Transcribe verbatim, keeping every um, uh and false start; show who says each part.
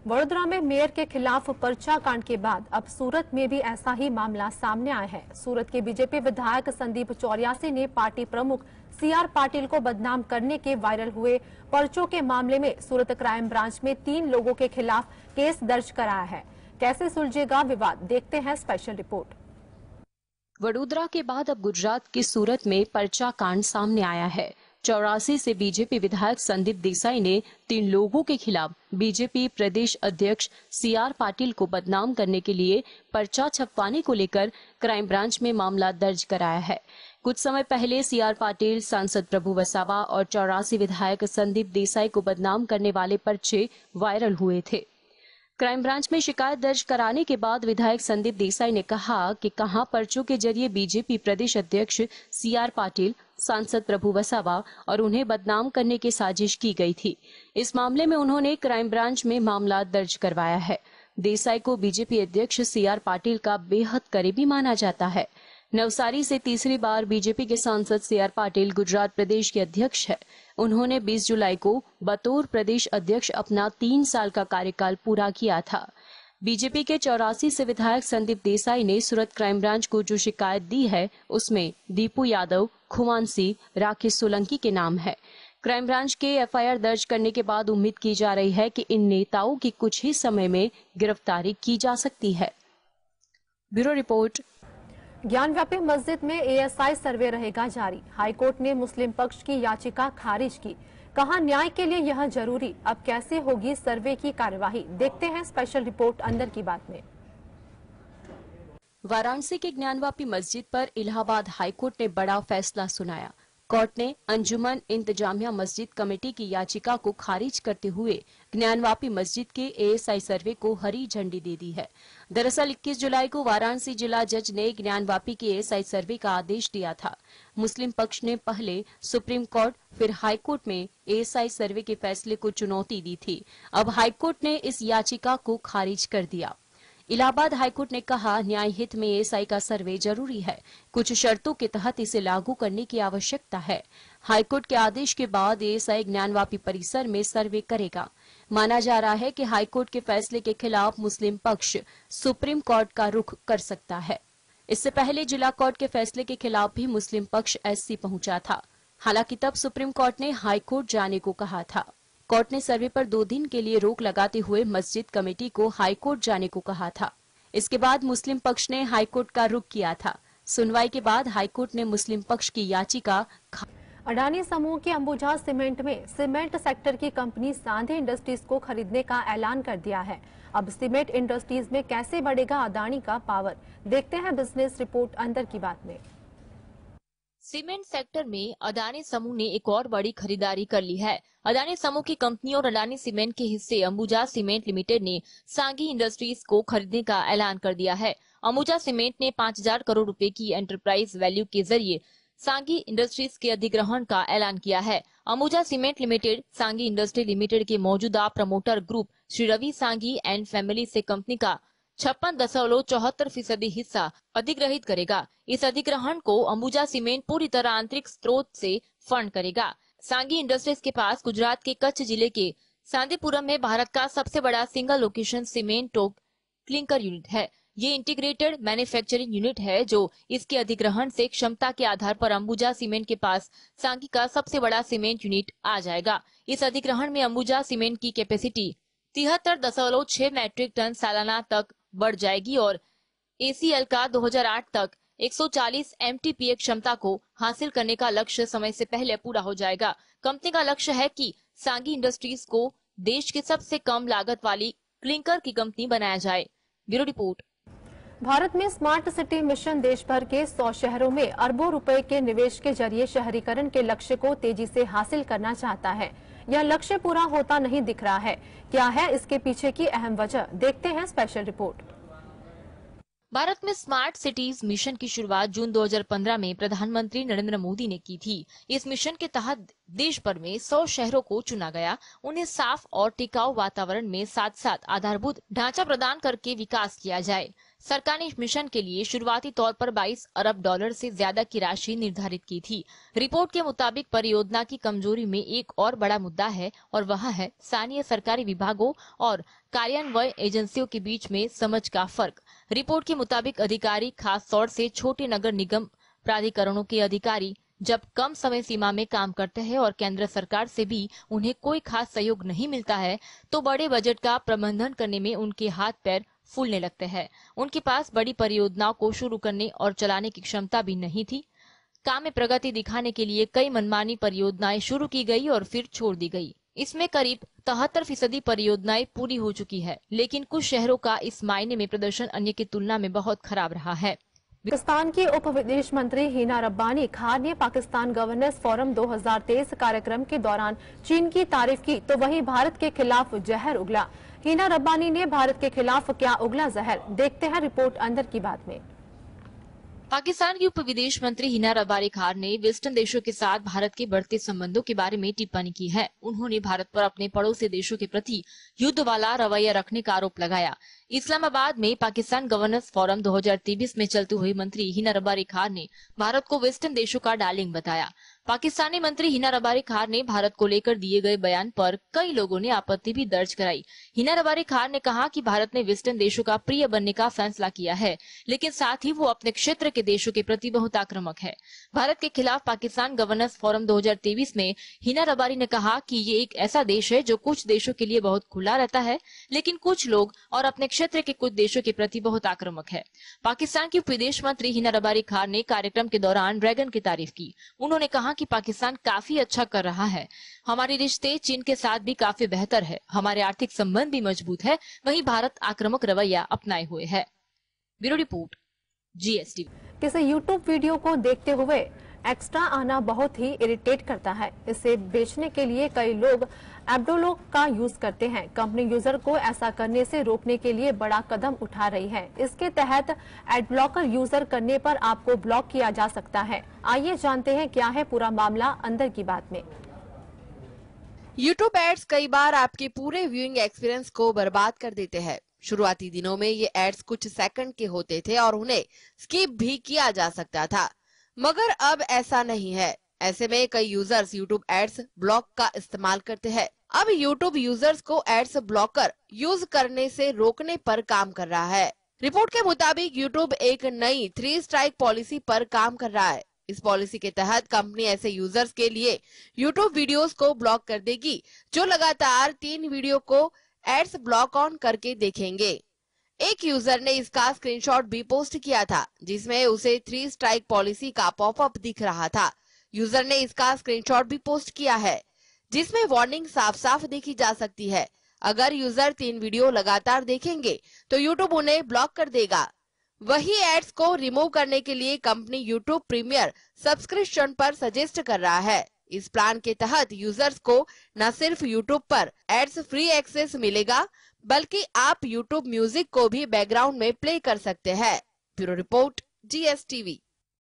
Speaker 1: वडोदरा में मेयर के खिलाफ पर्चा कांड के बाद अब सूरत में भी ऐसा ही मामला सामने आया है। सूरत के बीजेपी विधायक संदीप चौरियासी ने पार्टी प्रमुख सी आर पाटिल को बदनाम करने के वायरल हुए पर्चों के मामले में सूरत क्राइम ब्रांच में तीन लोगों के खिलाफ केस दर्ज कराया है। कैसे सुलझेगा विवाद, देखते हैं स्पेशल रिपोर्ट।
Speaker 2: वडोदरा के बाद अब गुजरात के सूरत में पर्चा कांड सामने आया है। चौरासी से बीजेपी विधायक संदीप देसाई ने तीन लोगों के खिलाफ बीजेपी प्रदेश अध्यक्ष सी आर पाटिल को बदनाम करने के लिए पर्चा छपवाने को लेकर क्राइम ब्रांच में मामला दर्ज कराया है। कुछ समय पहले सी आर पाटिल, सांसद प्रभु वसावा और चौरासी विधायक संदीप देसाई को बदनाम करने वाले पर्चे वायरल हुए थे। क्राइम ब्रांच में शिकायत दर्ज कराने के बाद विधायक संदीप देसाई ने कहा कि कहां पर्चों के जरिए बीजेपी प्रदेश अध्यक्ष सी आर पाटिल, सांसद प्रभु वसावा और उन्हें बदनाम करने की साजिश की गई थी। इस मामले में उन्होंने क्राइम ब्रांच में मामला दर्ज करवाया है। देसाई को बीजेपी अध्यक्ष सी आर पाटिल का बेहद करीबी माना जाता है। नवसारी से तीसरी बार बीजेपी के सांसद सी आर पाटिल गुजरात प्रदेश के अध्यक्ष है। उन्होंने बीस जुलाई को बतौर प्रदेश अध्यक्ष अपना तीन साल का कार्यकाल पूरा किया था। बीजेपी के चौरासी से विधायक संदीप देसाई ने सूरत क्राइम ब्रांच को जो शिकायत दी है उसमें दीपू यादव, खुमानसी, राकेश सोलंकी के नाम है। क्राइम ब्रांच के एफ आई आर दर्ज करने के बाद उम्मीद की जा रही है कि इन नेताओं की कुछ ही समय में गिरफ्तारी की जा सकती है। Bureau report.
Speaker 1: ज्ञानव्यापी मस्जिद में ए एस आई सर्वे रहेगा जारी। हाईकोर्ट ने मुस्लिम पक्ष की याचिका खारिज की। कहा न्याय के लिए यह जरूरी। अब कैसे होगी सर्वे की कार्यवाही, देखते हैं स्पेशल रिपोर्ट अंदर की बात में।
Speaker 2: वाराणसी के ज्ञानवापी मस्जिद पर इलाहाबाद हाईकोर्ट ने बड़ा फैसला सुनाया। कोर्ट ने अंजुमन इंतजामिया मस्जिद कमेटी की याचिका को खारिज करते हुए ज्ञानवापी मस्जिद के ए एस आई सर्वे को हरी झंडी दे दी है। दरअसल इक्कीस जुलाई को वाराणसी जिला जज ने ज्ञानवापी के ए एस आई सर्वे का आदेश दिया था। मुस्लिम पक्ष ने पहले सुप्रीम कोर्ट फिर हाई कोर्ट में ए एस आई सर्वे के फैसले को चुनौती दी थी। अब हाईकोर्ट ने इस याचिका को खारिज कर दिया। इलाहाबाद हाईकोर्ट ने कहा न्याय हित में ए एस आई का सर्वे जरूरी है। कुछ शर्तों के तहत इसे लागू करने की आवश्यकता है। हाईकोर्ट के आदेश के बाद ए एस आई ज्ञानवापी परिसर में सर्वे करेगा। माना जा रहा है कि हाईकोर्ट के फैसले के खिलाफ मुस्लिम पक्ष सुप्रीम कोर्ट का रुख कर सकता है। इससे पहले जिला कोर्ट के फैसले के खिलाफ भी मुस्लिम पक्ष एस सी पहुंचा था। हालांकि तब सुप्रीम कोर्ट ने हाईकोर्ट जाने को कहा था। कोर्ट ने सर्वे पर दो दिन के लिए रोक लगाते हुए मस्जिद कमेटी को हाईकोर्ट जाने को कहा था। इसके बाद मुस्लिम पक्ष ने हाईकोर्ट का रुख किया था। सुनवाई के बाद हाईकोर्ट ने मुस्लिम पक्ष की याचिका।
Speaker 1: अडानी समूह की अंबुजा सीमेंट में सीमेंट सेक्टर की कंपनी सांधी इंडस्ट्रीज को खरीदने का ऐलान कर दिया है। अब सीमेंट इंडस्ट्रीज में कैसे बढ़ेगा अडानी का पावर, देखते हैं बिजनेस रिपोर्ट अंदर की बात में।
Speaker 3: सीमेंट सेक्टर में अडानी समूह ने एक और बड़ी खरीदारी कर ली है। अडानी समूह की कंपनी और अडानी सीमेंट के हिस्से अंबुजा सीमेंट लिमिटेड ने सांगी इंडस्ट्रीज को खरीदने का ऐलान कर दिया है। अंबुजा सीमेंट ने पाँच हजार करोड़ रुपए की एंटरप्राइज वैल्यू के जरिए सांगी इंडस्ट्रीज के अधिग्रहण का ऐलान किया है। Ambuja cement limited Sanghi industry limited के मौजूदा प्रमोटर ग्रुप श्री रवि सांगी एंड फैमिली से कंपनी का छप्पन दशमलव चौहत्तर फीसदी हिस्सा अधिग्रहित करेगा। इस अधिग्रहण को अंबुजा सीमेंट पूरी तरह आंतरिक स्रोत से फंड करेगा। सांगी इंडस्ट्रीज के पास गुजरात के कच्छ जिले के सांदीपुरम में भारत का सबसे बड़ा सिंगल लोकेशन सीमेंट टोक क्लिंकर यूनिट है। ये इंटीग्रेटेड मैन्युफैक्चरिंग यूनिट है जो इसके अधिग्रहण से क्षमता के आधार पर अंबुजा सीमेंट के पास सांगी का सबसे बड़ा सीमेंट यूनिट आ जाएगा। इस अधिग्रहण में अंबुजा सीमेंट की कैपेसिटी तिहत्तर दशमलव छह मैट्रिक टन सालाना तक बढ़ जाएगी और ए सी एल का दो हज़ार आठ तक एक सौ चालीस एम टी पी ए क्षमता को हासिल करने का लक्ष्य समय से पहले पूरा हो जाएगा। कंपनी का लक्ष्य है कि सांगी इंडस्ट्रीज को देश की सबसे कम लागत वाली क्लिंकर की कंपनी बनाया जाए। Bureau report.
Speaker 1: भारत में स्मार्ट सिटी मिशन देश भर के सौ शहरों में अरबों रुपए के निवेश के जरिए शहरीकरण के लक्ष्य को तेजी से हासिल करना चाहता है। यह लक्ष्य पूरा होता नहीं दिख रहा है। क्या है इसके पीछे की अहम वजह, देखते हैं स्पेशल रिपोर्ट।
Speaker 3: भारत में स्मार्ट सिटीज मिशन की शुरुआत जून दो हज़ार पंद्रह में प्रधानमंत्री नरेंद्र मोदी ने की थी। इस मिशन के तहत देश भर में सौ शहरों को चुना गया। उन्हें साफ और टिकाऊ वातावरण में साथ साथ आधारभूत ढांचा प्रदान करके विकास किया जाए। सरकार ने इस मिशन के लिए शुरुआती तौर पर बाईस अरब डॉलर से ज्यादा की राशि निर्धारित की थी। रिपोर्ट के मुताबिक परियोजना की कमजोरी में एक और बड़ा मुद्दा है और वह है स्थानीय सरकारी विभागों और कार्यान्वयन एजेंसियों के बीच में समझ का फर्क। रिपोर्ट के मुताबिक अधिकारी, खास तौर से छोटे नगर निगम प्राधिकरणों के अधिकारी, जब कम समय सीमा में काम करते हैं और केंद्र सरकार से भी उन्हें कोई खास सहयोग नहीं मिलता है, तो बड़े बजट का प्रबंधन करने में उनके हाथ पैर फूलने लगते हैं। उनके पास बड़ी परियोजनाओं को शुरू करने और चलाने की क्षमता भी नहीं थी। काम में प्रगति दिखाने के लिए कई मनमानी परियोजनाएं शुरू की गई और फिर छोड़ दी गई। इसमें करीब तिहत्तर फीसदी परियोजनाएं पूरी हो चुकी है, लेकिन कुछ शहरों का इस मायने में प्रदर्शन अन्य की तुलना में बहुत खराब रहा है।
Speaker 1: पाकिस्तान के उप विदेश मंत्री हिना रब्बानी खान ने पाकिस्तान गवर्नेंस फोरम दो हज़ार तेईस कार्यक्रम के दौरान चीन की तारीफ की, तो वहीं भारत के खिलाफ जहर उगला। हिना रब्बानी ने भारत के खिलाफ क्या उगला जहर, देखते हैं रिपोर्ट अंदर की बात में।
Speaker 3: पाकिस्तान की उप विदेश मंत्री हिना रब्बानी खान ने वेस्टर्न देशों के साथ भारत के बढ़ते संबंधों के बारे में टिप्पणी की है। उन्होंने भारत पर अपने पड़ोसी देशों के प्रति युद्ध वाला रवैया रखने का आरोप लगाया। इस्लामाबाद में पाकिस्तान गवर्नेंस फोरम दो हज़ार तेईस में चलती हुई मंत्री हिना रब्बानी खान ने भारत को वेस्टर्न देशों का डार्लिंग बताया। पाकिस्तानी मंत्री हिना रब्बानी खान ने भारत को लेकर दिए गए बयान पर कई लोगों ने आपत्ति भी दर्ज कराई। हिना रब्बानी खान ने कहा कि भारत ने वेस्टर्न देशों का प्रिय बनने का फैसला किया है, लेकिन साथ ही वो अपने क्षेत्र के देशों के प्रति बहुत आक्रामक है। भारत के खिलाफ पाकिस्तान गवर्नेंस फोरम दो हज़ार तेईस में हिना रब्बानी ने कहा कि ये एक ऐसा देश है जो कुछ देशों के लिए बहुत खुला रहता है, लेकिन कुछ लोग और अपने क्षेत्र के कुछ देशों के प्रति बहुत आक्रामक है। पाकिस्तान की विदेश मंत्री हिना रब्बानी खान ने कार्यक्रम के दौरान ड्रैगन की तारीफ की। उन्होंने कहा कि पाकिस्तान काफी अच्छा कर रहा है, हमारे रिश्ते चीन के साथ भी काफी बेहतर है, हमारे आर्थिक संबंध भी मजबूत है, वहीं भारत आक्रामक रवैया अपनाए हुए है। Bureau report, GST.
Speaker 1: किसी यूट्यूब वीडियो को देखते हुए एक्स्ट्रा आना बहुत ही इरिटेट करता है। इसे बेचने के लिए कई लोग एडब्लॉक का यूज करते हैं। कंपनी यूजर को ऐसा करने से रोकने के लिए बड़ा कदम उठा रही है। इसके तहत एडब्लॉकर यूजर करने पर आपको ब्लॉक किया जा सकता है। आइए जानते हैं क्या है पूरा मामला अंदर की बात में।
Speaker 4: यूट्यूब एड्स कई बार आपके पूरे व्यूइंग एक्सपीरियंस को बर्बाद कर देते हैं। शुरुआती दिनों में ये एड्स कुछ सेकंड के होते थे और उन्हें स्किप भी किया जा सकता था, मगर अब ऐसा नहीं है। ऐसे में कई यूजर्स यूट्यूब एड्स ब्लॉक का इस्तेमाल करते हैं। अब यूट्यूब यूजर्स को एड्स ब्लॉकर यूज करने से रोकने पर काम कर रहा है। रिपोर्ट के मुताबिक यूट्यूब एक नई थ्री स्ट्राइक पॉलिसी पर काम कर रहा है। इस पॉलिसी के तहत कंपनी ऐसे यूजर्स के लिए यूट्यूब वीडियोस को ब्लॉक कर देगी जो लगातार तीन वीडियो को एड्स ब्लॉक ऑन करके देखेंगे। एक यूजर ने इसका स्क्रीनशॉट भी पोस्ट किया था, जिसमें उसे थ्री स्ट्राइक पॉलिसी का पॉपअप दिख रहा था। यूजर ने इसका स्क्रीनशॉट भी पोस्ट किया है, जिसमें वार्निंग साफ साफ देखी जा सकती है। अगर यूजर तीन वीडियो लगातार देखेंगे तो यूट्यूब उन्हें ब्लॉक कर देगा। वही एड्स को रिमूव करने के लिए कंपनी यूट्यूब प्रीमियर सब्सक्रिप्शन पर सजेस्ट कर रहा है। इस प्लान के तहत यूजर्स को न सिर्फ यूट्यूब पर एड्स फ्री एक्सेस मिलेगा, बल्कि आप यूट्यूब म्यूजिक को भी बैकग्राउंड में प्ले कर सकते हैं। Bureau report, GSTV.